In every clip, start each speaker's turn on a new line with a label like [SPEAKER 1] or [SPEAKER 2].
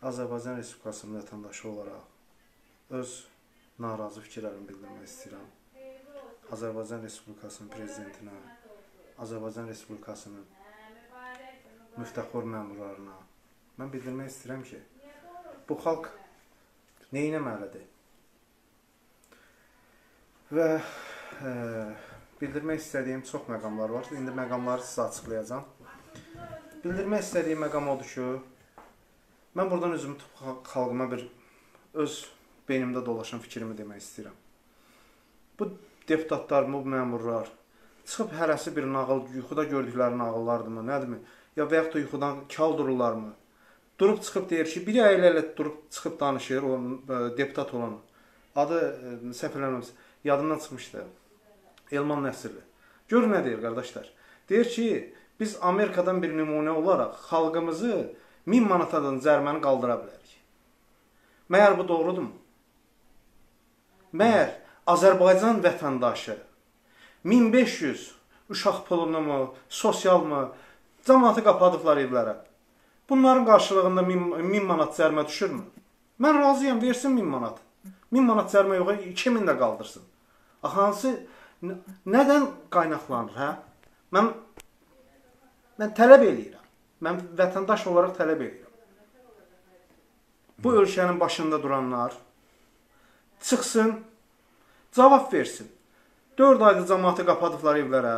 [SPEAKER 1] Azərbaycan Respublikasının vətəndaşı olaraq öz narazı fikirlərimi bildirmək istəyirəm. Azərbaycan Respublikasının prezidentinə, Azərbaycan Respublikasının müftəxor məmurlarına mən bildirmək istəyirəm ki, bu xalq neynəməlidir? Və bildirmək istədiyim çox məqamlar var. İndi məqamları sizə açıqlayacağam. Bildirmək istədiyim məqam odur ki, mən buradan özümü xalqıma bir öz beynimdə dolaşan fikrimi demək istəyirəm. Bu deputatlar, bu məmurlar çıxıb hərəsi bir nağıl, yuxuda gördükləri nağıllardırmı, nədirmi? Ya və yaxud da yuxudan kal dururlarmı? Durub çıxıb deyir ki, biri əylə durub çıxıb danışır, o deputat olan. Adı səhv eləmirəmsə, yadımdan çıxmışdı. Elman Nəsirli. Gör nə deyir, qardaşlar. Deyir ki, biz Amerikadan bir nümunə olaraq xalqımızı 1000 manatadan cəriməni qaldıra bilərik. Məyər bu doğrudurmu? Məyər Azərbaycan vətəndaşı 1500 uşaq pulunu mu, sosial mı, cəmaatı qapadıqları evlərə bunların qarşılığında 1000 manat cərimə düşürmü? Mən razıyam, versin 1000 manat. 1000 manat cərimə yox, 2000 də qaldırsın. Hansı, nədən qaynaqlanır, hə? Mən tələb eləyirəm. Mən vətəndaş olaraq tələb eləyirəm. Bu ölkənin başında duranlar çıxsın, cavab versin. 4 ayda cəmaatı qapadıqları evlərə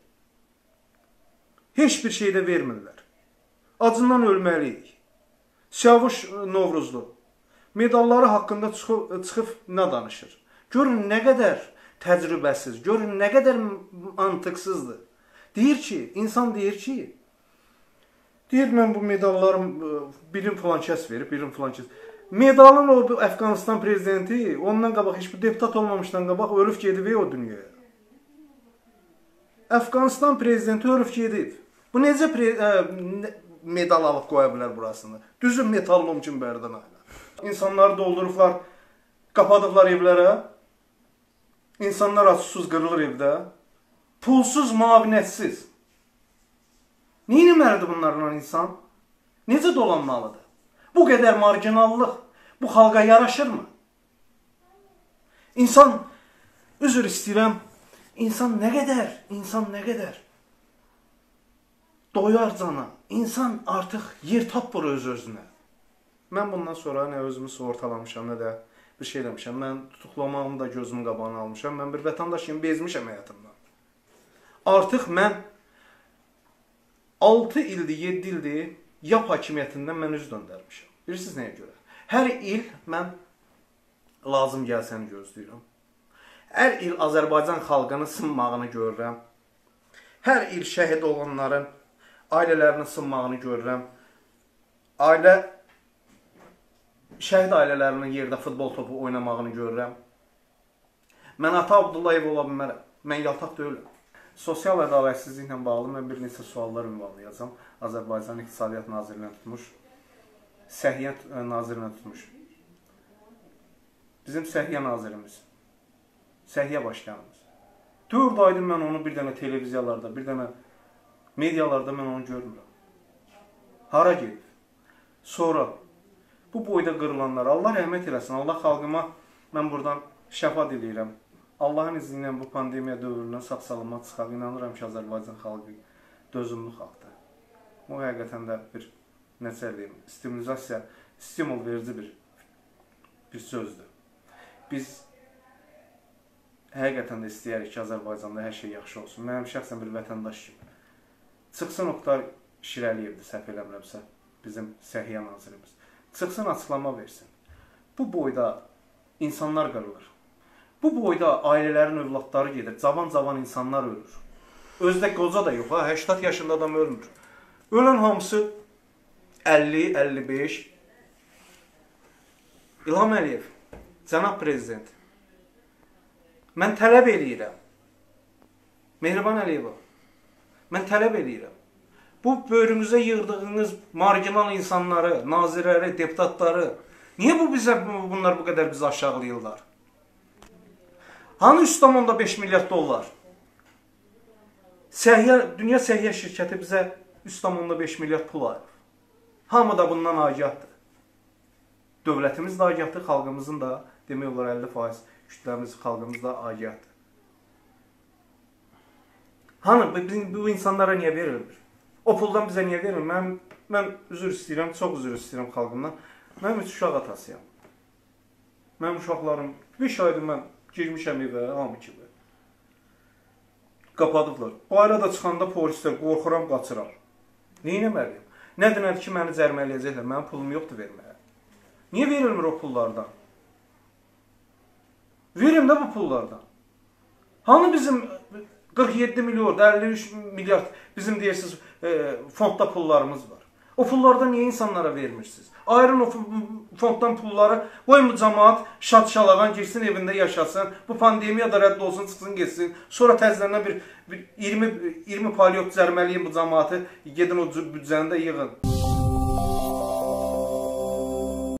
[SPEAKER 1] heç bir şey də vermirlər. Acından ölməliyik. Siyavuş Novruzlu medalları haqqında çıxıb nə danışır? Görün nə qədər təcrübəsiz, görün nə qədər mantıqsızdır. Deyir ki, insan deyir ki, deyir mən bu medallarım birim filan kəs verib, birim filan kəs. Medalın o Əfqanistan prezidenti ondan qabaq heç bir deputat olmamışdan qabaq ölüb gedib o dünyaya. Əfqanistan prezidenti ölüb gedib. Bu necə medal alıb qoya bilər burasını? Düzün metallum kimi bərdən ayla. İnsanları doldurublar, qapadıqlar evlərə. İnsanlar açsız qırılır evdə. Pulsuz, müavinətsiz. Neynəməlidir bunlarla insan? Necə dolanmalıdır? Bu qədər marginallıq bu xalqa yaraşırmı? İnsan, üzr istəyirəm, insan nə qədər doyarcana, insan artıq yer tapmır öz-özünə. Mən bundan sonra nə özümü sığortalamışam, nə də bir şey demişəm. Mən tutuqlamağımı da gözümün qabağına almışam. Mən bir vətəndaş kimi bezmişəm həyatımdan. Artıq mən 6 ildir, 7 ildir YAP hakimiyyətindən mən üz döndərmişəm. Bilirsiniz nəyə görə? Hər il mən lazım gəlsəni gözləyirəm. Hər il Azərbaycan xalqının sınmağını görürəm. Hər il şəhid olanların ailələrinin sınmağını görürəm. Şəhid ailələrinin yerdə futbol topu oynamağını görürəm. Mən Ata Abdullayev ola bilmərəm. Mən yaltaq deyiləm. Sosial ədalətsizliklə bağlı mən bir neçə suallar ünvanlayacağam. Azərbaycan İqtisadiyyat Nazirliyinə tutmuş, Səhiyyə Nazirinə tutmuş. Bizim Səhiyyə Nazirimiz, Səhiyyə Başkanımız. 4 aydır mən onu bir dənə televiziyalarda, bir dənə medialarda mən onu görmürəm. Hara gedib? Sonra bu boyda qırılanlar, Allah rəhmət eləsin, Allah xalqıma mən buradan şəfa diləyirəm. Allahın izni ilə bu pandemiya dövründən sağ-salamat çıxaq. İnanıram ki, Azərbaycan xalqı dözümlü xalqdır. O həqiqətən də bir, necə deyim, stimul verici bir sözdür. Biz həqiqətən də istəyərik ki, Azərbaycanda hər şey yaxşı olsun. Mənim şəxsən bir vətəndaş kimi. Çıxsın Oqtay Şirəliyevdir, səhv eləmirəmsə, bizim Səhiyyə Nazirimiz. Çıxsın, açıqlama versin. Bu boyda insanlar qırılır. Bu boyda ailələrin övladları gedir, cavan insanlar ölür. Özdə qoca da yox, 80 yaşında adam ölmür. Ölən hamısı 50, 55. İlham Əliyev, cənab prezident, mən tələb eləyirəm. Mehriban Əliyeva, mən tələb eləyirəm. Bu böyrümüzə yığdığınız marginal insanları, nazirləri, deputatları, niyə bunlar bu qədər bizi aşağılayırlar? Hani 3,5 milyard dollar? Dünya Səhiyyə şirkəti bizə 3,5 milyard pul ayırır. Hamı da bundan agahdır. Dövlətimiz də agahdır, xalqımızın da demək olar 50% kütləmiz, xalqımız da agahdır. Hanı bu insanlara niyə verilmir? O puldan bizə niyə verilmir? Mən üzr istəyirəm, çox üzr istəyirəm xalqımdan. Mən 3 uşaq atasıyam. Mənim uşaqlarım 5 aydır mən girmişəm evə, hamı kimi. Qapadıblar. Bayrada çıxanda polislər qorxuram, qaçıram. Neynəməliyim? Nədir ki, məni cərmələyəcəklər, mənim pulum yoxdur verməyə. Niyə verilmir o pullardan? Verin də bu pullardan. Hanı bizim 47 milyon, 53 milyard bizim deyirsiniz fondda pullarımız var. O pullardan niyə insanlara vermirsiniz? Ayrın o fonddan pulları, qoyun bu cəmaat şad-şalavan girsin, evində yaşasın, bu pandemiya da rədd olsun, çıxsın, geçsin. Sonra təzələndən bir 20 palyot cərməliyin bu cəmaatı, gedin o büdcəni də yığın.